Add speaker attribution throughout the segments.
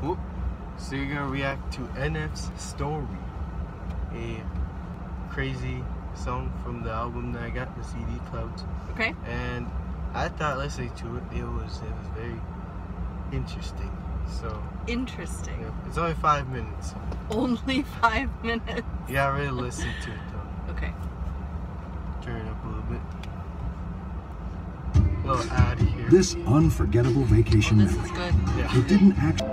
Speaker 1: Whoop. So you're gonna react to NF's Story, a crazy song from the album that I got, the CD Clouds.
Speaker 2: Okay.
Speaker 1: And I thought listening to it, it was very interesting. So
Speaker 2: interesting.
Speaker 1: Yeah, it's only 5 minutes.
Speaker 2: Only 5 minutes.
Speaker 1: Yeah, I really listened to it though.
Speaker 2: Okay.
Speaker 1: Turn it up a little bit. Little ad here.
Speaker 3: This unforgettable vacation
Speaker 2: This is good.
Speaker 1: Yeah.
Speaker 3: It didn't actually.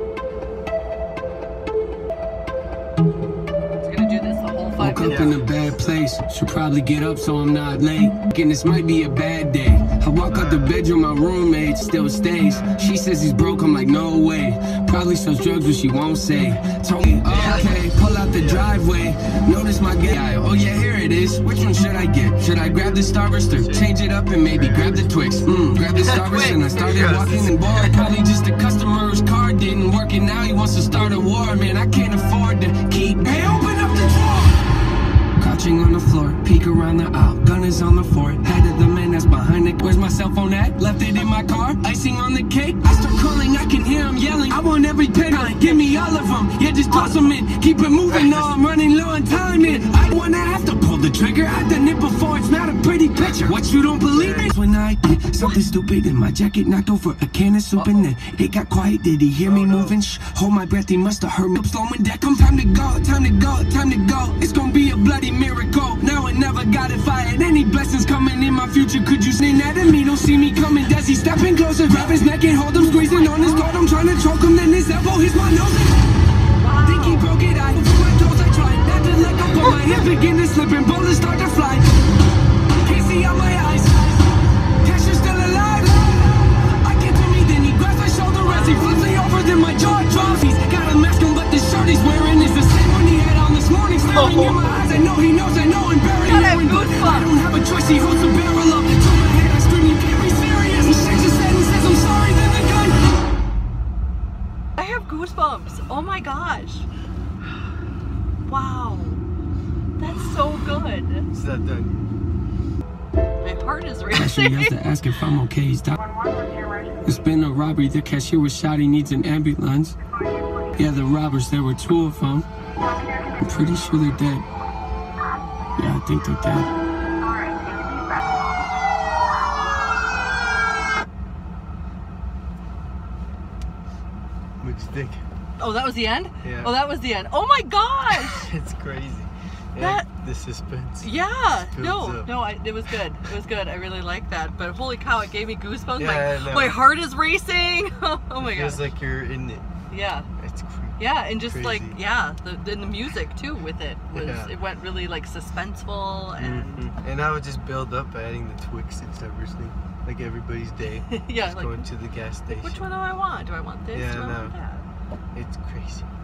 Speaker 2: It's gonna do this the whole 5
Speaker 4: Woke up
Speaker 2: minutes.
Speaker 4: in a bad place, should probably get up so I'm not late. And this might be a bad day. I walk out the bedroom, my roommate still stays. She says he's broke, I'm like, no way. Probably sells drugs, but she won't say. Told me, okay, pull out the driveway. Notice my guy, oh yeah, here it is. Which one should I get? Should I grab the Starburst or change it up and maybe grab the Twix? Grab the Starburst and I started walking and bored. Probably just a customer's car didn't work and now he wants to start a war. Man, I can't afford to keep. Hey, open up the drawer! Crouching on the floor, peek around the aisle, gun is on the floor, head of the man that's behind it. Where's my cell phone at? Left it in my car, icing on the cake. I start calling, I can hear him yelling, I want every penny, give me all of them. Yeah, just toss them in, keep it moving, no, I'm running low on time in. I wanna have to pull the trigger, I've done it before, it's not a pretty picture. What, you don't believe it? When I did something stupid and my jacket knocked over a can of soup and then it got quiet, did he hear me moving? Shh, hold my breath, he must have heard me. Slowing down, come time to go, time to go, time to go. It's gonna be a bloody miracle. Now I never got it fired. Any blessings coming in my future? Could you say that at me? Don't see me coming. Does he stepping closer? Grab his neck and hold him, squeezing on his throat. I'm trying to choke him, then his elbow hits my nose. Think he broke it. I before my toes, I tried not to let go, but my hand begin to slip and bullets start to fly. Can't see out my eyes. Cash is still alive. I get to me, then he grabs my shoulder as he flips me over, then my jaw drops. He's got a mask on, but the shirt he's wearing is the same one he had on this morning. Staring in my eyes, I know he knows, I know, and burying knowing, but I don't have a choice. He holds the barrel up to my head. I scream, you can't be serious. He shakes his head and says, I'm sorry, then the gun.
Speaker 2: I have goosebumps. Oh my gosh. Wow. That's so good.
Speaker 1: Is that done?
Speaker 2: My heart is
Speaker 4: Actually,
Speaker 2: racing.
Speaker 4: he has to ask if I'm okay. He's dying. It's been a robbery. The cashier was shot. He needs an ambulance. Yeah, the robbers. There were 2 of them. I'm pretty sure they're dead. Yeah, I think they're dead.
Speaker 1: What do you think?
Speaker 2: Oh, that was the end?
Speaker 1: Yeah.
Speaker 2: Oh, that was the end. Oh my gosh!
Speaker 1: It's crazy.
Speaker 2: That-
Speaker 1: The suspense.
Speaker 2: Yeah,
Speaker 1: Just
Speaker 2: no,
Speaker 1: builds up.
Speaker 2: no, it was good. It was good. I really like that. But holy cow, it gave me goosebumps.
Speaker 1: Yeah, I know.
Speaker 2: My heart is racing. Oh my
Speaker 1: It
Speaker 2: god.
Speaker 1: feels like you're in it.
Speaker 2: Yeah.
Speaker 1: It's creepy.
Speaker 2: Yeah, and just
Speaker 1: Crazy.
Speaker 2: like, yeah, the music too with it was,
Speaker 1: Yeah.
Speaker 2: it went really like suspenseful and
Speaker 1: And I would just build up adding the Twix and everything. Like everybody's day.
Speaker 2: yeah,
Speaker 1: Just
Speaker 2: like
Speaker 1: going to the gas station.
Speaker 2: which one do I want? Do I want this?
Speaker 1: Yeah,
Speaker 2: do I
Speaker 1: no.
Speaker 2: want that?
Speaker 1: It's crazy.